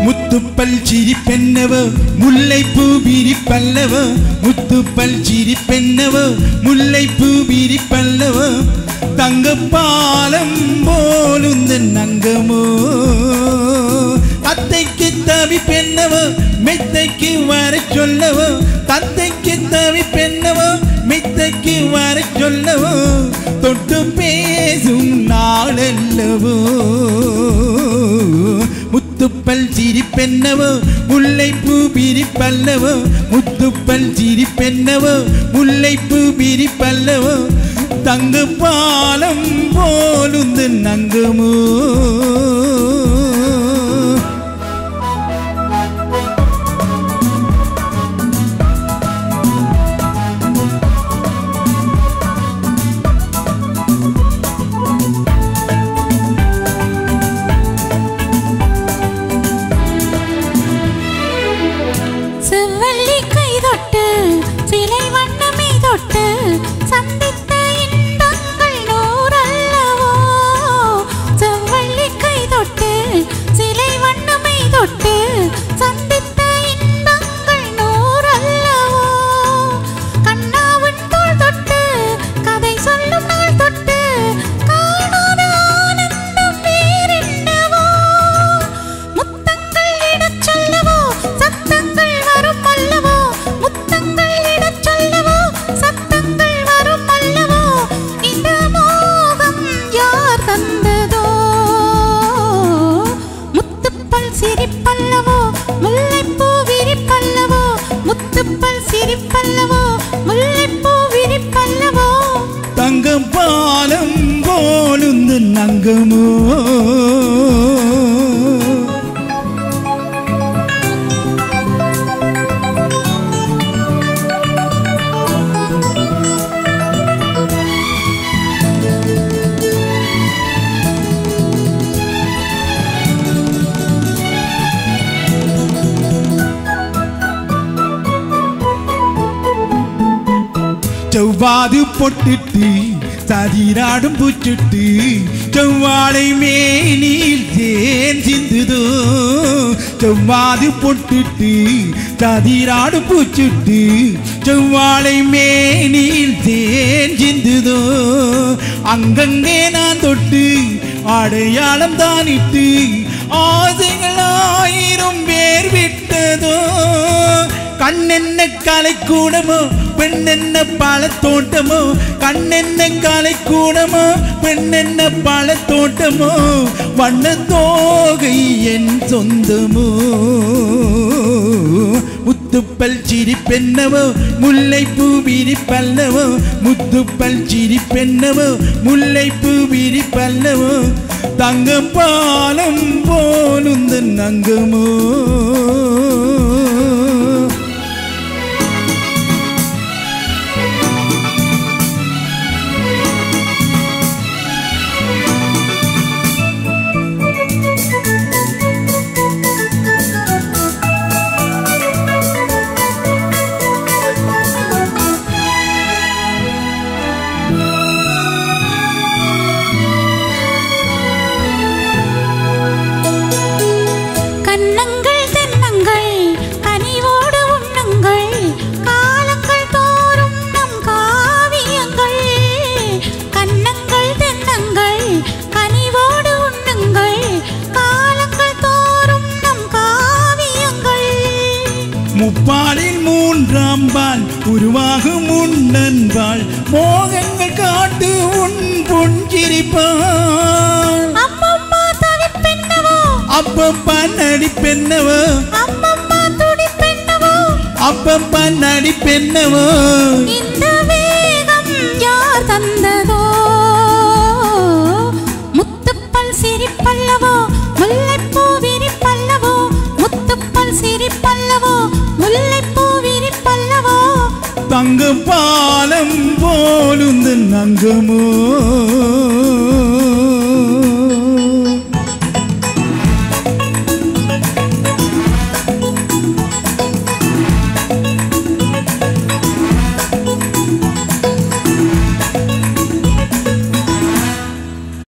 முத்துப்பல் சிரிப்பென்னவோ முல்லைப்பூ விரிப்பல்லவோ முத்துப்பல் சிரிப்பென்னவோ முல்லைப்பூ விரிப்பல்லவோ தங்கப்பாலம் போலுந்த நங்கமோ அத்தைக்கு தவிப்பென்னவோ மெத்தைக்கு வர சொல்லவோ தத்தைக்கு தவிப்பென்னவோ மெத்தைக்கு வர சொல்லவோ தொட்டு பேசும் நாளல்லவோ முத்துப்பல் சிரிப்பென்னவோ முல்லைப்பூ விரிப்பல்லவோ முத்துப்பல் சிரிப்பென்னவோ முல்லைப்பூ விரிப்பல்லவோ தங்கப்பாலம் போலுந்து நங்கமோ தங்கப்பாலம் போலுந்து நங்கமோ செவ்வாது பொட்டுட்டு சதிராடும் பூச்சுட்டு செவ்வாழை மேனில் தேன் சிந்துதோ செவ்வாது பொட்டுட்டு சதிராடும் பூச்சுட்டு செவ்வாழை மேனில் தேன் சிந்துதோ அங்கங்கே நான் தொட்டு அடையாளம் தானிட்டு ஆசைகள் 1000 பேர் விட்டதோ கண்ணென்ன கலைக்கூடமோ பெண்ணென்ன பழத்தோட்டமோ கண்ணென்ன கலைக்கூடமோ பெண்ணென்ன பழத்தோட்டமோ வண்ணத்தோகை என் சொந்தமோ முத்துப்பல் சிரிப்பென்னவோ முல்லைப்பூ விரிப்பல்லவோ முத்துப்பல் சிரிப்பென்னவோ முல்லைப்பூ விரிப்பல்லவோ தங்கப்பாலம் போலுந்த நங்கமோ முப்பாலில் 3ஆம் பால் உருவாகும் உன்னன்பாள் மோகங்கள் காட்டு உன் புஞ்சிரிப்பாள் அப்பப்பா தவிப்பென்னவோ அப்பப்பா நடிப்பென்னவோ அப்பப்பா துடிப்பென்னவோ அப்பப்பா நடிப்பென்னவோ இந்த வேகம் யார் தந்ததோ முத்துப்பல் சிரிப்பல்லவோ முல்லைப்பூ விரிப்பல்லவோ முத்துப்பல் சிரிப்பல்லவோ முல்லைப்பூ விரிப்பல்லவோ தங்கப்பாலம் போலுந்து நங்கமோ